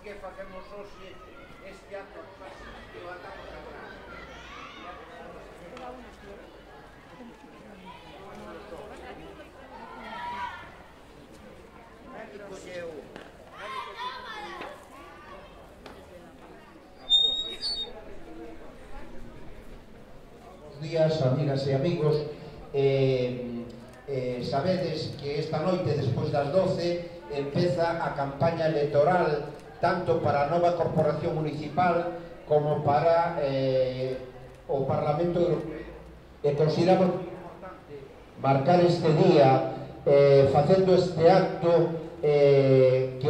que facemos hoxe este acto que o andamos a hablar. Buenos días, amigas e amigos. Sabedes que esta noite, despois das 12, empeza a campaña electoral tanto para a nova corporación municipal como para o Parlamento Europeo. Consideramos importante marcar este día facendo este acto que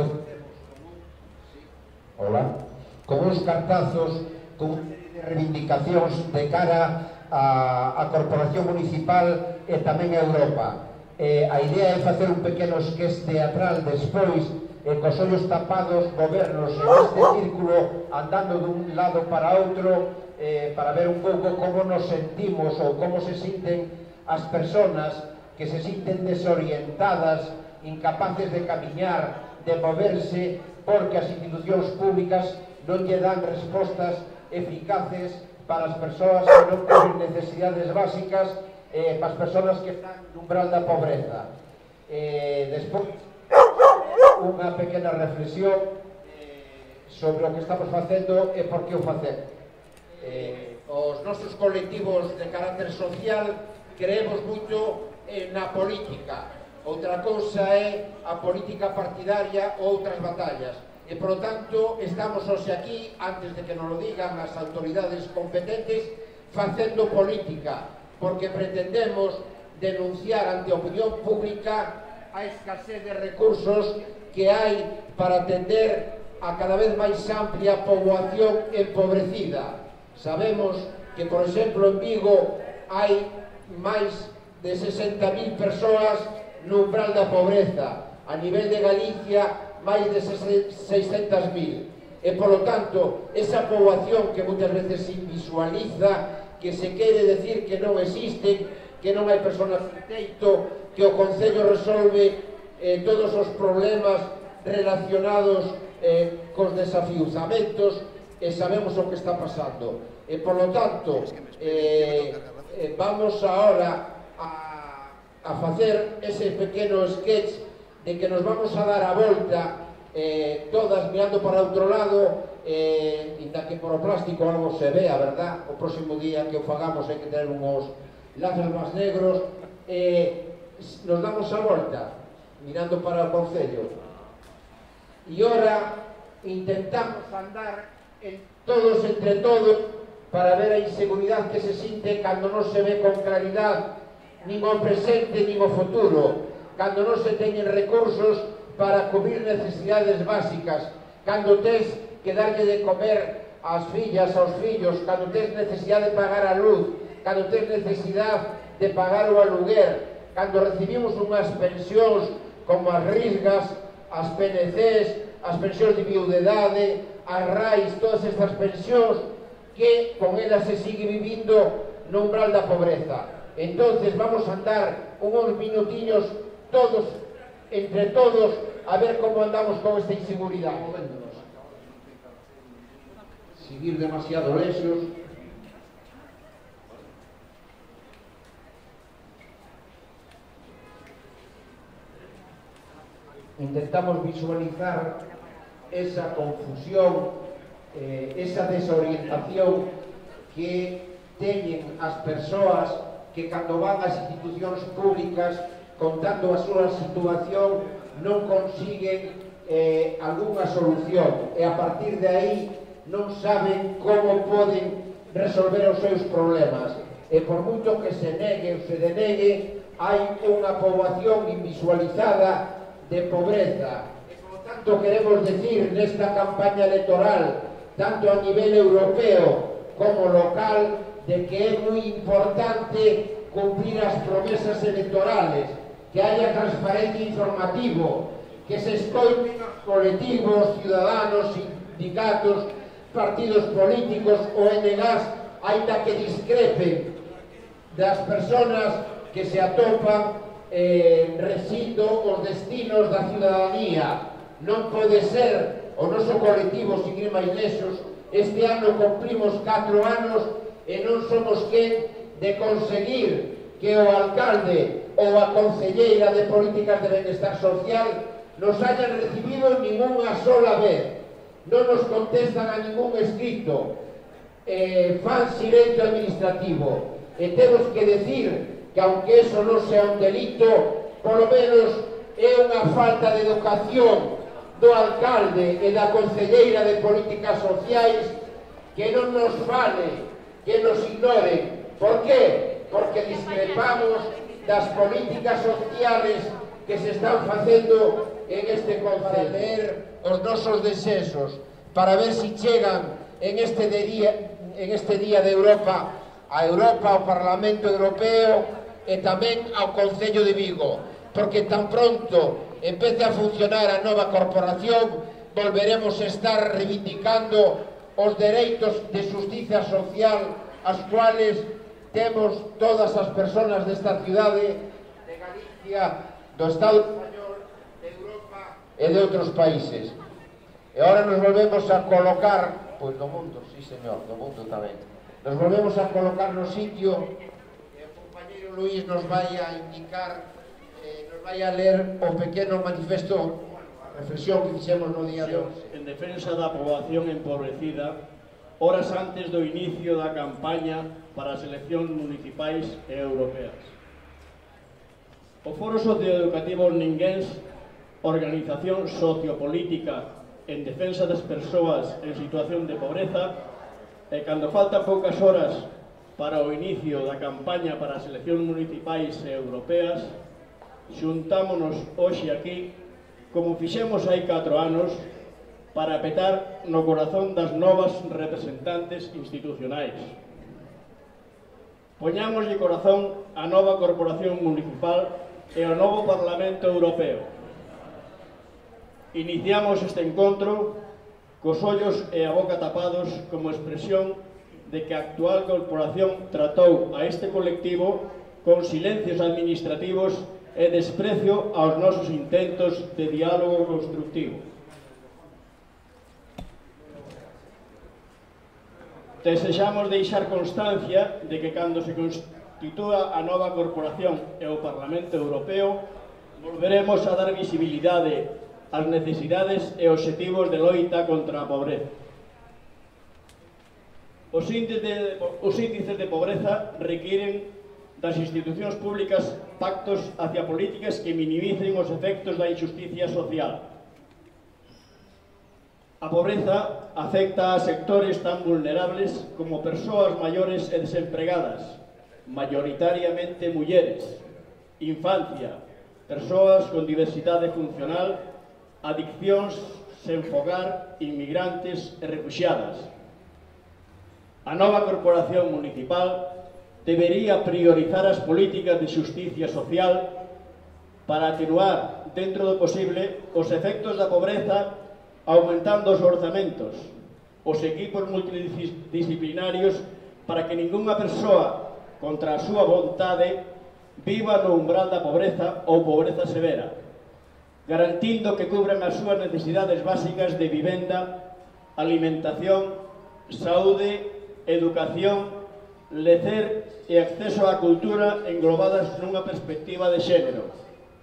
con uns cartazos, con unha serie de reivindicacións de cara a corporación municipal e tamén a Europa. A idea é facer un pequeno esquete teatral despois, cos ollos tapados, gobernos neste círculo andando dun lado para outro, para ver un pouco como nos sentimos ou como se sinten as persoas que se sinten desorientadas, incapaces de camiñar, de moverse, porque as institucións públicas non lle dan respostas eficaces para as persoas que non teñen necesidades básicas, para as persoas que están no umbral da pobreza. Despois, unha pequena reflexión sobre o que estamos facendo e por que o facemos. Os nosos colectivos de carácter social creemos moito na política. Outra cousa é a política partidaria ou outras batallas. E, por lo tanto, estamos hoxe aquí, antes de que nos lo digan as autoridades competentes, facendo política, porque pretendemos denunciar ante a opinión pública a escasez de recursos que hai para atender a cada vez máis amplia poboación empobrecida. Sabemos que, por exemplo, en Vigo hai máis de 60.000 persoas no umbral da pobreza. A nivel de Galicia, máis de 600.000. E, polo tanto, esa poboación que moitas veces se visualiza, que se quere decir que non existen, que non hai personas de teito, que o Concello resolve todos os problemas relacionados cos desafiuzamentos, e sabemos o que está pasando. E, polo tanto, vamos agora a facer ese pequeno sketch de que nos vamos a dar a volta todas mirando para outro lado, inda que por o plástico algo se vea, verdad? O próximo día que o fagamos hai que tener uns lazos máis negros. Nos damos a volta mirando para o Concello e ora intentamos andar todos entre todos para ver a inseguridade que se sinte cando non se ve con claridade nin o presente nin o futuro, cando non se teñen recursos para cubrir necesidades básicas, cando tes que darlle de comer ás fillas, aos fillos, cando tes necesidade de pagar a luz, cando tes necesidade de pagar o aluguer, cando recibimos unhas pensións como as risgas, as PNCs, as pensións de viudedade, as RAIs, todas estas pensións que con elas se sigue vivindo no umbral da pobreza. Entonces vamos a andar uns minutiños todos, entre todos, a ver como andamos con esta inseguridade. Seguir demasiado lesos. Intentamos visualizar esa confusión, esa desorientación que teñen as persoas que cando van ás institucións públicas contando a súa situación non consiguen algunha solución e a partir de aí non saben como poden resolver os seus problemas e por moito que se negue ou se denegue hai unha poboación invisualizada de pobreza e por lo tanto queremos decir nesta campaña electoral tanto a nivel europeo como local de que é moi importante cumplir as promesas electorales, que haya transparencia informativo, que se escoiten os colectivos, ciudadanos, sindicatos, partidos políticos, ONGs, aínda que discrepen das persoas que se atopan resindo os destinos da ciudadanía. Non pode ser o noso colectivo sin ir máis lexos, este ano cumplimos 4 anos e non somos quen de conseguir que o alcalde ou a concelleira de Políticas de Benestar Social nos hayan recibido ninguna sola vez. Non nos contestan a ningún escrito, fan silencio administrativo, e temos que decir que aunque eso non sea un delito, polo menos é unha falta de educación do alcalde e da concelleira de Políticas Sociais que non nos fale, que nos ignoren. Por qué? Porque discrepamos das políticas sociales que se están facendo en este concello. Leer os nosos desexos para ver si chegan en este día de Europa a Europa, ao Parlamento Europeo e tamén ao Concello de Vigo, porque tan pronto empece a funcionar a nova corporación volveremos a estar reivindicando os dereitos de xustiza social as cuales temos todas as persoas desta cidade de Galicia, do Estado español, de Europa e de outros países. E agora nos volvemos a colocar, pois do mundo, sí señor, do mundo tamén, nos volvemos a colocar no sitio que o compañeiro Luís nos vai a indicar, nos vai a ler o pequeno manifesto, a reflexión que fixemos no día de hoxe. En defensa da poboación empobrecida, horas antes do inicio da campaña para as eleccións municipais e europeas. O Foro Socioeducativo Ninguéns, organización sociopolítica en defensa das persoas en situación de pobreza, e cando faltan poucas horas para o inicio da campaña para as eleccións municipais e europeas, xuntámonos hoxe aquí, como fixemos hai 4 anos, para petar no corazón das novas representantes institucionais. Poñámoslle corazón á nova Corporación Municipal e ao novo Parlamento Europeo. Iniciamos este encontro cos ollos e a boca tapados como expresión de que a actual corporación tratou a este colectivo con silencios administrativos e desprecio aos nosos intentos de diálogo constructivo. Desexamos deixar constancia de que cando se constitúa a nova corporación e o Parlamento Europeo volveremos a dar visibilidade ás necesidades e obxectivos de loita contra a pobreza. Os índices de pobreza requiren das institucións públicas pactos hacia políticas que minimicen os efectos da injusticia social. A pobreza afecta a sectores tan vulnerables como persoas maiores e desempregadas, maioritariamente mulleres, infancia, persoas con diversidade funcional, adiccións sen fogar, inmigrantes e refuxiadas. A nova corporación municipal debería priorizar as políticas de xusticia social para atenuar, dentro do posible, os efectos da pobreza aumentando os orzamentos, os equipos multidisciplinarios para que ningunha persoa, contra a súa vontade, viva no umbral da pobreza ou pobreza severa, garantindo que cubran as súas necesidades básicas de vivenda, alimentación, saúde, educación, lecer e acceso á cultura englobadas nunha perspectiva de xénero.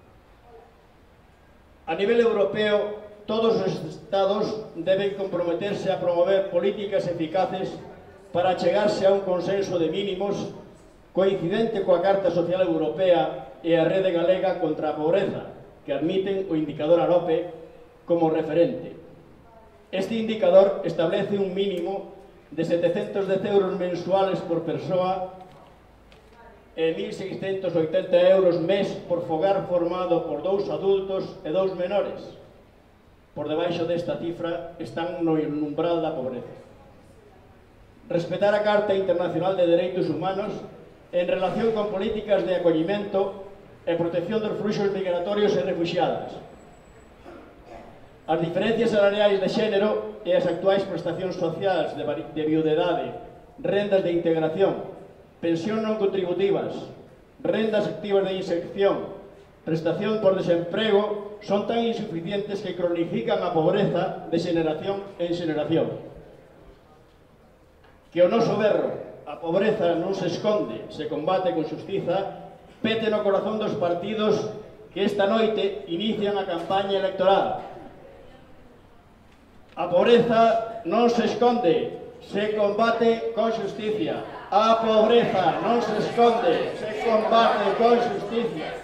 A nivel europeo, todos os Estados deben comprometerse a promover políticas eficaces para achegarse a un consenso de mínimos coincidente coa Carta Social Europea e a Rede Galega contra a Pobreza, que admiten o indicador AROPE como referente. Este indicador establece un mínimo de 710 euros mensuales por persoa e 1.680 euros mes por fogar formado por 2 adultos e 2 menores. Por debaixo desta cifra están no umbral da pobreza. Respetar a Carta Internacional de Dereitos Humanos en relación con políticas de acollimento e protección dos fluxos migratorios e refuxiadas. As diferencias salariais de xénero e as actuais prestacións sociais de viudedade, rendas de integración, pensións non contributivas, rendas activas de inserción, prestación por desemprego son tan insuficientes que cronifican a pobreza de xeración en xeración. Que o noso berro, a pobreza non se esconde, se combate con xustiza, pete no corazón dos partidos que esta noite inician a campaña electoral. A pobreza non se esconde, se combate con xusticia. A pobreza non se esconde, se combate con xusticia.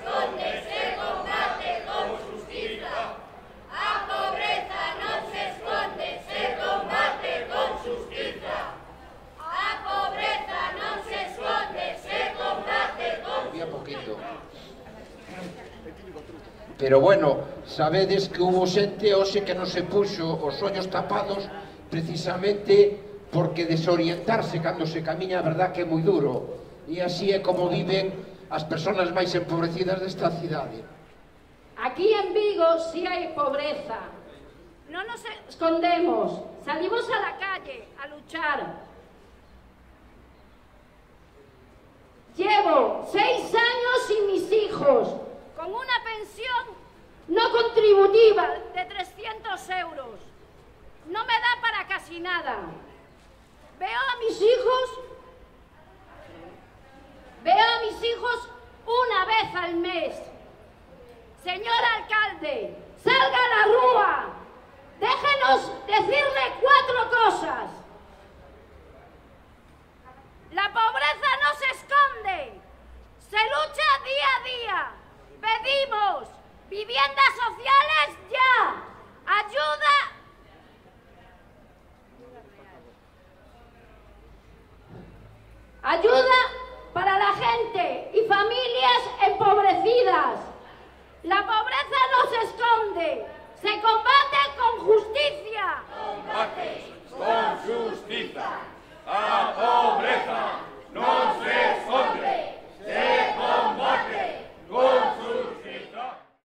Pero bueno, sabedes que hubo xente hoxe que non se puxo os ollos tapados precisamente porque desorientarse cando se camiña, a verdad que é moi duro. E así é como viven as persoas máis empobrecidas desta cidade. Aquí en Vigo sí hai pobreza. No nos escondemos, salimos a la calle a luchar. Llevo 6 años sin mis hijos, con una pensión no contributiva de 300 euros. No me da para casi nada. Veo a mis hijos una vez al mes. Señor alcalde, salga a la rúa. Déjenos decirle 4 cosas. La pobreza no se esconde. Se lucha día a día. Pedimos viviendas sociales ya. Ayuda para la gente y familias empobrecidas. La pobreza no se esconde.